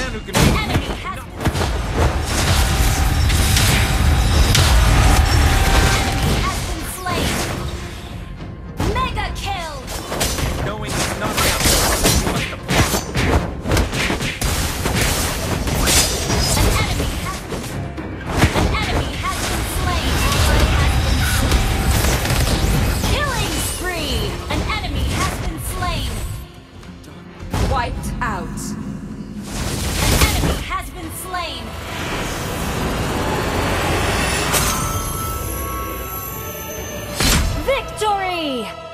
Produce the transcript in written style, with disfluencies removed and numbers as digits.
one who can. An enemy has been slain. Mega kill. Knowing he's not around. An enemy has been slain. Killing spree. An enemy has been slain. Wiped out. An enemy has been slain. Victory!